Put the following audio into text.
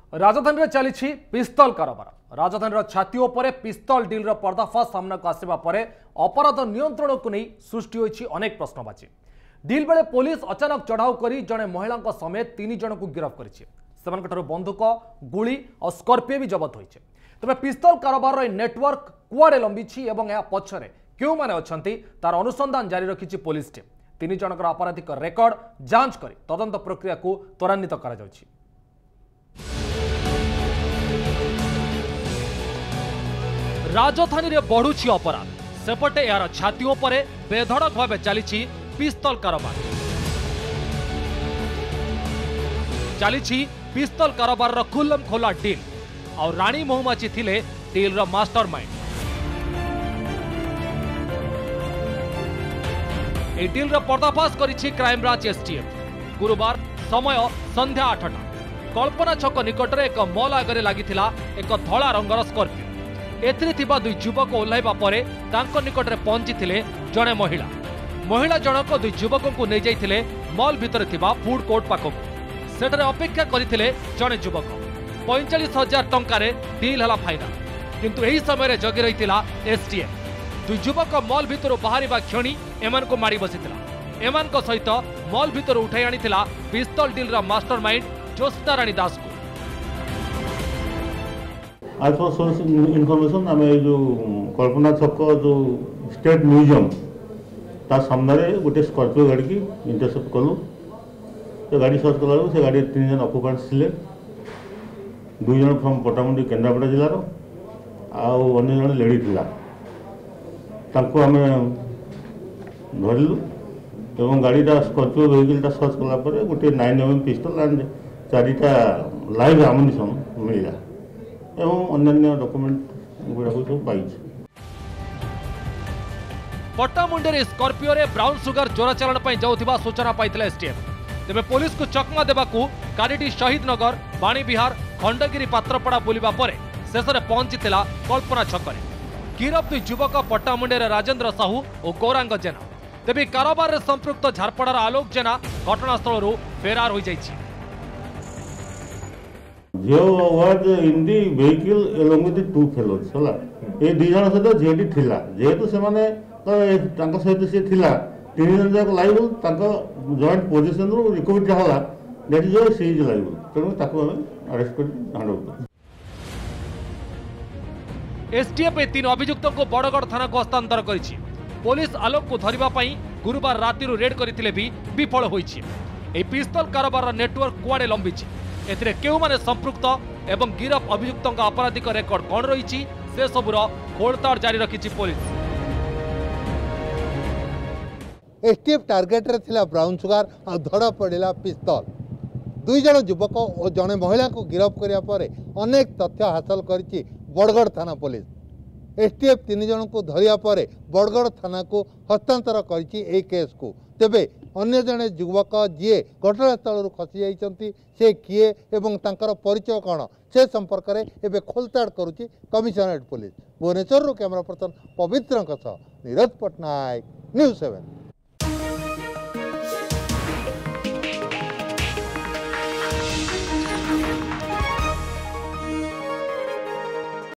राजधानी में चली पिस्तल कारोबार। राजधानी छाती उपर पिस्तल डील पर्दाफाश सामना को आसवा पर अपराध नियंत्रण को नहीं सृष्टि होती अनेक प्रश्नवाची। डील बेले पुलिस अचानक चढ़ाऊ कर जड़े महिला समेत 3 जन को गिरफ्त कर बंधुक गुली और स्कर्पियो भी जबत होती। तेज पिस्तल कारोबार नेटवर्क कुआड़े लंबी पछरे क्यों माने अछंती तार अनुसंधान जारी रखी पुलिस टीम। 3 जनकर आपराधिक रेकर्ड जांच कर तदंत प्रक्रिया को त्वरान्वित करा जाउछि। राजधानी रे बढ़ुछि अपराध, सेपटे यार छाती उपरे बेधड़क भाव चली पिस्तल कारोबार। चली पिस्तल कारोबार रो खुल्लम खोला डील और रानी महुमाछी थिले डील रो मास्टरमाइंड। ए डील रो पर्दाफाश करिछि क्राइम ब्रांच एसटीएफ। गुरुवार समय संध्या 8टा कल्पना छक निकट में एक मॉल आगे लगी एक धला रंगर स्कर्पियो। एथिरे थिबा 2 युवक ओह्लाइबा परे तांको निकट में पहुंची जड़े महिला जनक 2 युवकों को नहीं जाइथिले मॉल भितर थिबा फूड कोर्ट पाखक। सेठारे अपेक्षा करथिले जड़े युवक। 45,000 टंकार डील हला फाइनल, किंतु एही समय जगी रहितिला एसटीएफ। 2 युवक मॉल भितर बाहरिबा क्षणी एमान को मारी बसितिला। एमान को सहित मॉल भितर उठाई आनिथिला पिस्तल डील रा मास्टरमाइंड ज्योत्स्ना रानी दास को। आज फॉर सोर्स इनफॉरमेशन आम जो कल्पना छक जो स्टेट म्यूजियम ता सामने गोटे स्कॉर्पियो गाड़ी की इंटरसेप्ट कलु। तो गाड़ी सर्च कला से गाड़ी 3 जन ऑक्युपेंट्स थे। 2 जन फ्रॉम पटामुंडी केन्द्रापड़ा जिलार आउ अन्य जन लेडी थिला। तांको आमे धरलु एवं गाड़ीटा स्कॉर्पियो वेहिकलटा सर्च कला पर गोटे 9mm पिस्तल एंड 4टा लाइव आमुनिशन मिला एवं अन्य डॉक्यूमेंट गुड़ा सब पाई। पट्टामुंडे स्कॉर्पियो रे ब्राउन सुगर चोराचालाण पर जाउथिबा सूचना पाइथिला एसटीएफ। तेबे पुलिस को चकमा देबाकू गाड़ीटी शहीद नगर बाणी विहार खंडगिरी पात्रपड़ा बुलिबा परे शेष में पहुंचीथिला कल्पना छकरे। गिरफ 2 युवक पट्टामुंडे राजेंद्र साहू और गौरांग जेना। तेबे कारोबार रे संपृक्त झारपड़ार आलोक जेना घटनास्थल फेरार हो जाइछि। झील was in the vehicle along with 2 fellows होला। ए 2 जन सहित झीटी थिला जेहेतु से माने तांको सहित से थिला 3 जन जाक लाइव तांको जॉइंट पोजीशन रो रिकवरी होला। That is your seize live तेणु ताको हम अरेस्ट कर हैंड ओवर। एसटीएफ 3 अभियुक्तों को बड़गढ़ थाना को हस्तांतर करिछि। पुलिस आलोक को धरिबा पई गुरुवार राति रेड करथिले भी विफल होइछि। ए पिस्तल कारोबार नेटवर्क कुआडे लंबिछि, एथिरे केउ माने संपृक्त एवं गिरफ अभियुक्तों का आपराधिक रेकर्ड कौन रही से सबुर खोलताड़ जारी रखी पुलिस। एसटीएफ टार्गेट रे थिला ब्राउन सुगार और धड़ा पड़ा पिस्तल। 2 जन युवक और जड़े महिला को गिरफ्त करिया परे अनेक तथ्य हासिल करिछि बड़गढ़ थाना पुलिस। एसटीएफ 3 जन को धरिया परे बड़गढ़ थाना को हस्तांतर करिछि ए केस को। तेबे अन्य जने युवक जी घटनास्थल खसी जाइछन्ति से किए एवं तांकर परिचय कौन से संपर्क में एवं खोलताड़ करुच्ची commissionerate police. Bhubaneswar camera person Pabitra Niraj Patnaik, news 7।